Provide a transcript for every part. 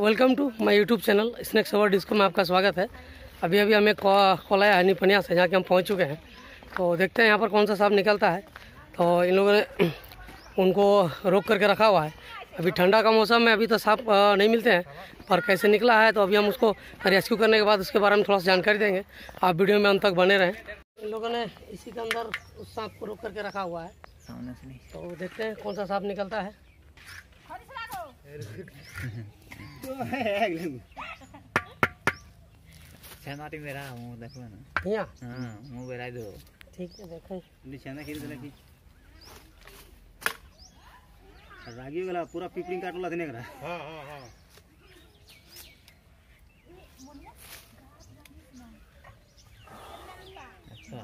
Welcome to my YouTube channel snacks our disco में आपका स्वागत है। अभी हमें कोलाया हनी पनियास है, जहाँ के हम पहुँच चुके हैं। तो देखते हैं यहाँ पर कौन सा सांप निकलता है। तो इन लोगों ने उनको रोक करके रखा हुआ है। अभी ठंडा का मौसम है, अभी तो सांप नहीं मिलते हैं, पर कैसे निकला है तो अभी हम उसको रेस्क्यू करने के बाद उसके बारे में थोड़ा सा जानकारी देंगे। आप वीडियो में अंत तक बने रहें। इन लोगों ने इसी के अंदर उस सांप को रोक करके रखा हुआ है, तो देखते हैं कौन सा सांप निकलता है। मेरा मुंह देखो ना, हां मुंह बेरा दो। ठीक है, देखें निशाना खेल देला की रागी वाला पूरा पिपलिंग काटला देने करा। हां हां हां अच्छा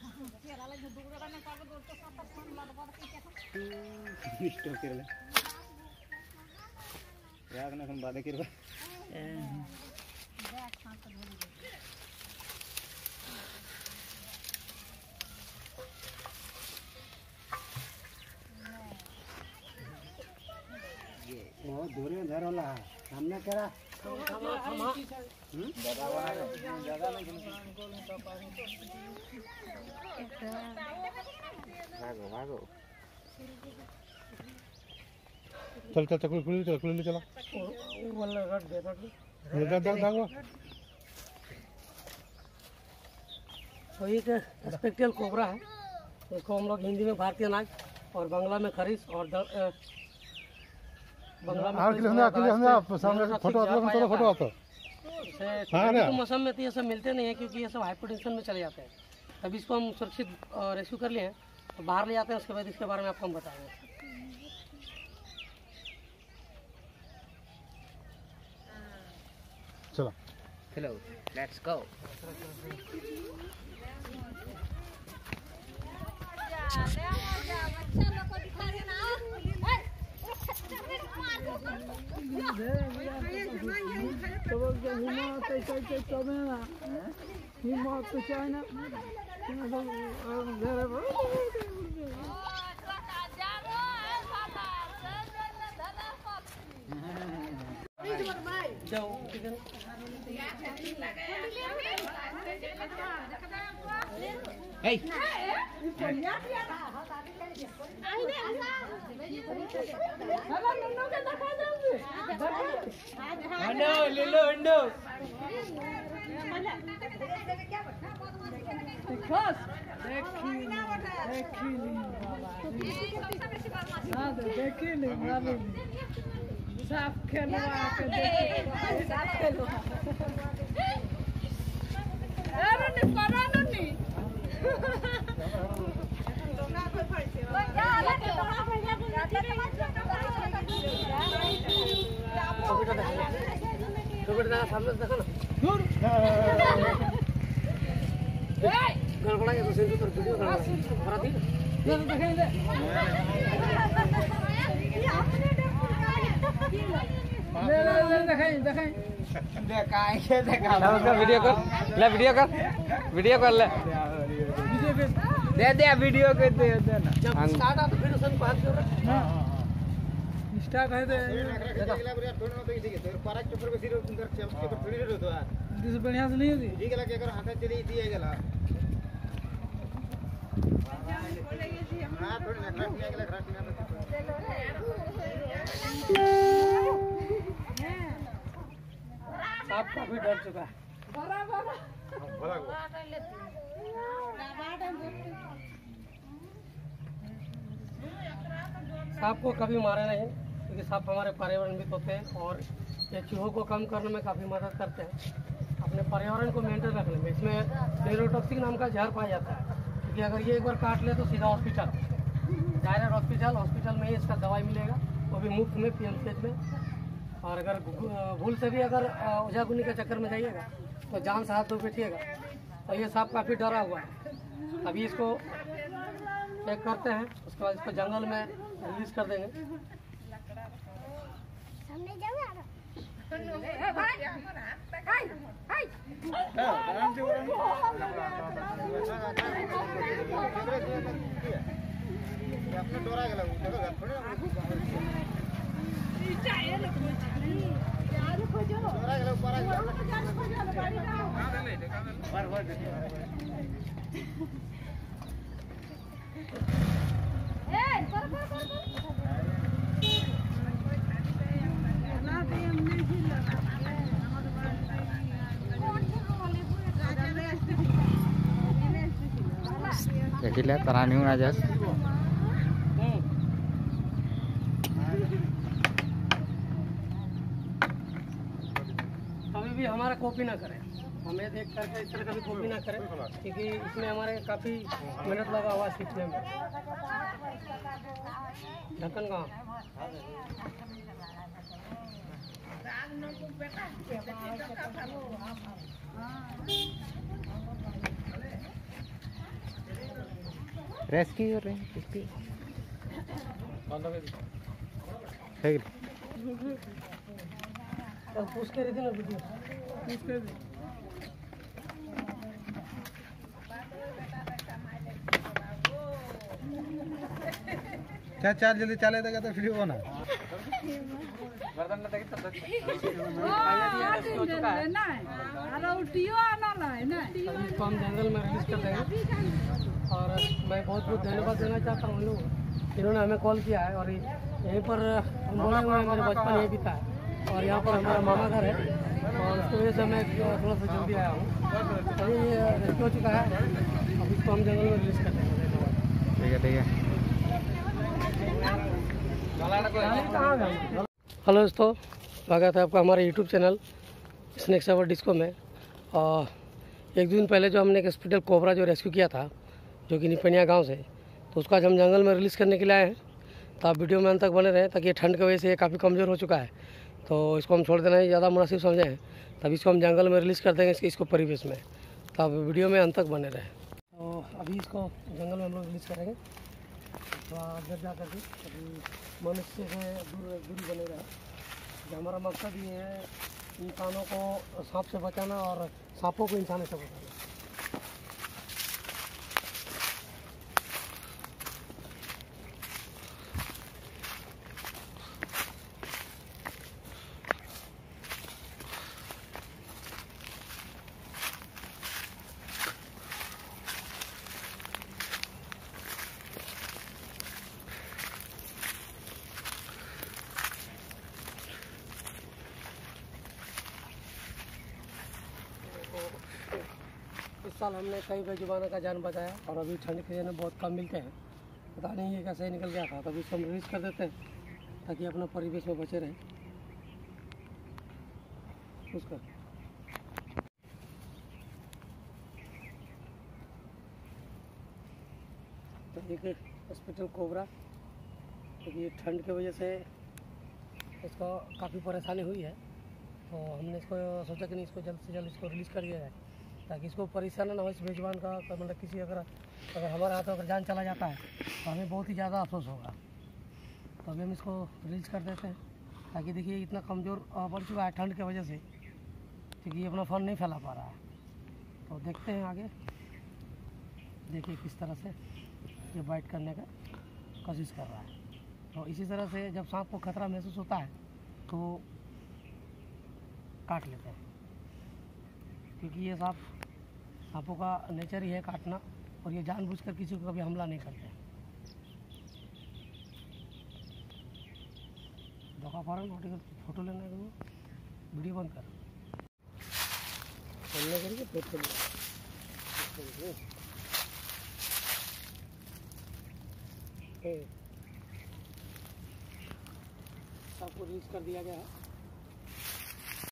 स्टॉप कर ले याद ना हम बात करबा। बहुत दूर में घर वाला है, सामने करा भागो भागो चल चल कुली चला वाला रख दे तो एक स्पेक्ट्रल कोबरा है, इसको हम लोग हिंदी में भारतीय नाग और बांग्ला में खरीस और मौसम में तो ये सब मिलते नहीं है, क्योंकि ये सब हाइपोटेंशन में चले जाते हैं। तभी इसको हम सुरक्षित रेस्क्यू कर लिए हैं, तो बाहर ले जाते हैं। उसके बाद इसके बारे में आपको हम बताएंगे। चलो चलो लेट्स गो। Hey. साफ खेलवा के साफ खेलवा अरे नहीं परा नहीं डोंगा कोई फड़से ओ जा अलग डोंगा फड़ गया तो बेटा सामने देखो ना दूर ए गड़बड़ा ये तो सिर्फ तो वीडियो बना रहा थी ना देखेंगे देखाएंगे वीडियो कर ले, वीडियो कर ले, दे वीडियो कर दे ना। जब स्टार्ट आ तो फिर उसको बात कर रहा स्टार्ट है तो बढ़िया से नहीं होती जी के लगे अगर हाथ चली दिए गला हां थोड़ी ना खराब किया गला सांप काफी डर चुका है। सांप को कभी मारे नहीं, क्योंकि सांप हमारे पर्यावरण भी होते हैं और ये चूहों को कम करने में काफ़ी मदद करते हैं। अपने पर्यावरण को मेंटेन रखने में इसमें न्यूरोटॉक्सिक नाम का जहर पाया जाता है, क्योंकि अगर ये एक बार काट ले तो सीधा हॉस्पिटल, डायरेक्ट हॉस्पिटल में ही इसका दवाई मिलेगा, वो भी मुफ्त में PMCH में। और अगर भूल से भी अगर ओझागुनी के चक्कर में जाइएगा तो जान से हाथ धो बैठिएगा। तो ये सांप काफ़ी डरा हुआ है। अभी इसको चेक करते हैं, उसके बाद इसको जंगल में रिलीज कर देंगे। देखिले तरानी आज कभी भी हमारा कॉपी ना करें, हमें देख करके इस तरह कभी कॉपी ना करें, क्योंकि इसमें हमारे काफ़ी मेहनत लगा हुआ सीखने में। ढक्कन कहाँ? रेस्क्यू कर रहे हैं पूछ के रही थी ना वीडियो, पूछ के क्या चार जल्दी चले देगा तो फ्री होना। इसको हम जंगल में रिलीज कर देंगे। और मैं बहुत बहुत धन्यवाद देना चाहता हूँ लोग, इन्होंने हमें कॉल किया है। और यहीं पर हम बोले हुए हैं, मेरे बचपन यहीं बीता है और यहाँ पर हमारा मामा घर है, और उसकी वजह से मैं थोड़ा सा जल्दी आया हूँ। अभी ये रेस्क्यू हो चुका है, अब इसको हम जंगल में रिलीज कर देंगे। ठीक है ठीक है। हेलो दोस्तों, स्वागत है आपका हमारे YouTube चैनल स्नेक सवर डिस्को में। और एक दिन पहले जो हमने एक हॉस्पिटल कोबरा जो रेस्क्यू किया था, जो कि निपनिया गांव से, तो उसको आज हम जंगल में रिलीज़ करने के लिए आए हैं। तो आप वीडियो में अंत तक बने रहें, ताकि ये ठंड की वजह से ये काफ़ी कमज़ोर हो चुका है, तो इसको हम छोड़ देना ही ज़्यादा मुनासिब समझें। तब इसको हम जंगल में रिलीज़ कर देंगे इसको परिवेश में, तो आप वीडियो में अंत तक बने रहें। तो अभी इसको जंगल में हम लोग रिलीज़ करेंगे, तो अंदर जा करके अभी मनुष्य से दूरी बने रहे। जो हमारा मकसद ये है इंसानों को सांप से बचाना और सांपों को इंसानों से बचाना। इस साल हमने कई बेजुबानों का जान बचाया, और अभी ठंड के दिन बहुत कम मिलते हैं। पता नहीं ये कैसे निकल गया था, तभी इसको हम रिलीज कर देते हैं ताकि अपना परिवेश में बचे रहे। उसका तो एक हॉस्पिटल कोबरा, क्योंकि ये ठंड की वजह से इसको काफ़ी परेशानी हुई है, तो हमने इसको सोचा कि नहीं, इसको जल्द से जल्द इसको रिलीज़ कर दिया जाए, ताकि इसको परेशान ना हो इस बेजुबान का। मतलब किसी अगर हमारे हाथों अगर जान चला जाता है तो हमें बहुत ही ज़्यादा अफसोस होगा। तो अभी हम इसको रिलीज़ कर देते हैं, ताकि देखिए इतना कमज़ोर पड़ चुका है ठंड की वजह से, क्योंकि ये अपना फन नहीं फैला पा रहा है। तो देखते हैं आगे, देखिए किस तरह से ये बाइट करने का कोशिश कर रहा है। तो इसी तरह से जब सांप को खतरा महसूस होता है तो काट लेते हैं, क्योंकि ये सांपों का नेचर ही है काटना, और ये जानबूझकर किसी को कभी हमला नहीं करते। धोखा फॉरन फोटो लेना है, वीडियो बंद कर करके फोटो सबको रिलीज कर दिया गया है।